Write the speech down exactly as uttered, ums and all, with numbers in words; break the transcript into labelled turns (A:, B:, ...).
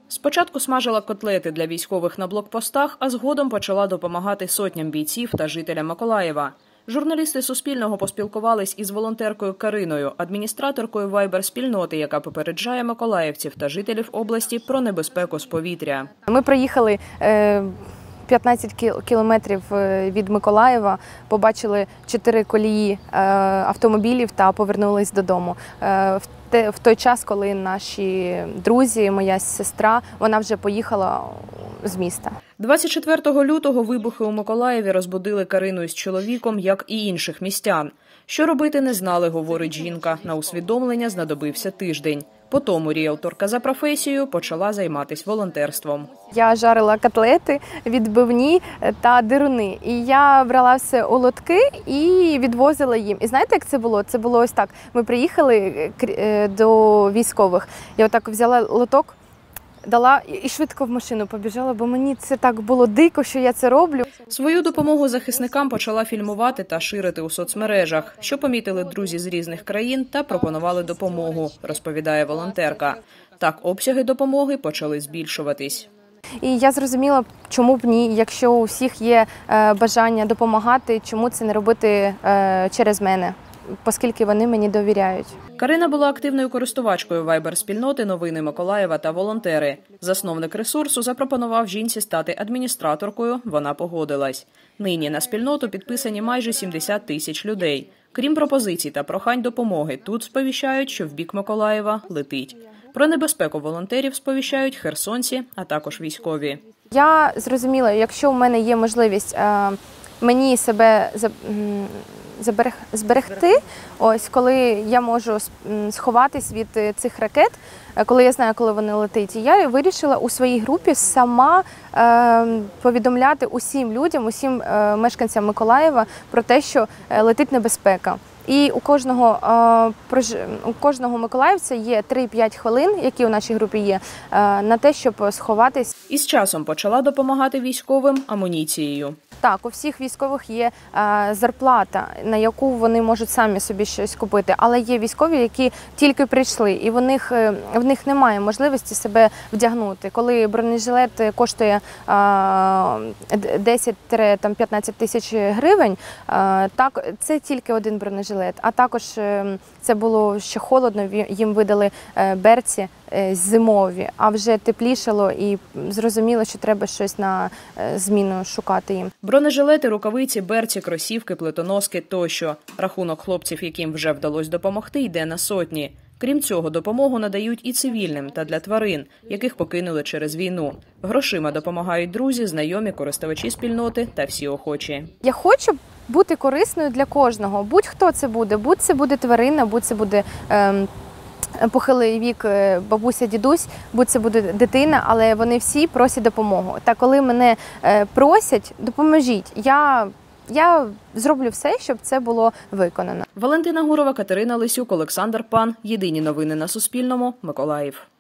A: Спочатку смажила котлети для військових на блокпостах, а згодом почала допомагати сотням бійців та жителям Миколаєва. Журналісти Суспільного поспілкувались із волонтеркою Кариною, адміністраторкою вайбер-спільноти, яка попереджає миколаївців та жителів області про небезпеку з повітря.
B: Ми проїхали п'ятнадцять кілометрів від Миколаєва, побачили чотири колії автомобілів та повернулись додому. В той час, коли наші друзі, моя сестра, вона вже поїхала з міста.
A: двадцять четвертого лютого вибухи у Миколаєві розбудили Карину із чоловіком, як і інших містян. Що робити не знали, говорить жінка. На усвідомлення знадобився тиждень. Потім ріелторка за професією почала займатися волонтерством.
B: Я жарила котлети, відбивні та дируни. І я брала все у лотки і відвозила їм. І знаєте, як це було? Це було ось так. Ми приїхали до військових. Я отак взяла лоток, дала і швидко в машину побіжала, бо мені це так було дико, що я це роблю.
A: Свою допомогу захисникам почала фільмувати та ширити у соцмережах, що помітили друзі з різних країн та пропонували допомогу, розповідає волонтерка. Так обсяги допомоги почали збільшуватись.
B: І я зрозуміла, чому б ні, якщо у всіх є бажання допомагати, чому це не робити через мене, оскільки вони мені довіряють.
A: Карина була активною користувачкою вайбер-спільноти «Новини Миколаєва» та волонтери. Засновник ресурсу запропонував жінці стати адміністраторкою, вона погодилась. Нині на спільноту підписані майже сімдесят тисяч людей. Крім пропозицій та прохань допомоги, тут сповіщають, що в бік Миколаєва летить. Про небезпеку волонтерів сповіщають херсонці, а також військові.
B: Я зрозуміла, якщо в мене є можливість мені себе зберегти, ось коли я можу сховатись від цих ракет, коли я знаю, коли вони летять. І я вирішила у своїй групі сама е, повідомляти усім людям, усім е, мешканцям Миколаєва про те, що летить небезпека. І у кожного, е, у кожного миколаївця є три-п'ять хвилин, які у нашій групі є, е, на те, щоб сховатись.
A: Із часом почала допомагати військовим амуніцією.
B: Так, у всіх військових є е, зарплата, на яку вони можуть самі собі щось купити. Але є військові, які тільки прийшли, і в них, е, в них немає можливості себе вдягнути. Коли бронежилет коштує е, десять-п'ятнадцять тисяч гривень, е, так, це тільки один бронежилет. А також е, це було ще холодно, їм видали е, берці зимові, а вже теплішало і зрозуміло, що треба щось на зміну шукати їм.
A: Бронежилети, рукавиці, берці, кросівки, плитоноски тощо. Рахунок хлопців, яким вже вдалося допомогти, йде на сотні. Крім цього, допомогу надають і цивільним та для тварин, яких покинули через війну. Грошима допомагають друзі, знайомі, користувачі спільноти та всі охочі.
B: Я хочу бути корисною для кожного. Будь-хто це буде. Будь це буде тварина, будь це буде ем, похилий вік бабуся, дідусь, будь це буде дитина, але вони всі просять допомогу. Та коли мене просять, допоможіть, я, я зроблю все, щоб це було виконано.
A: Валентина Гурова, Катерина Лисюк, Олександр Пан. Єдині новини на Суспільному. Миколаїв.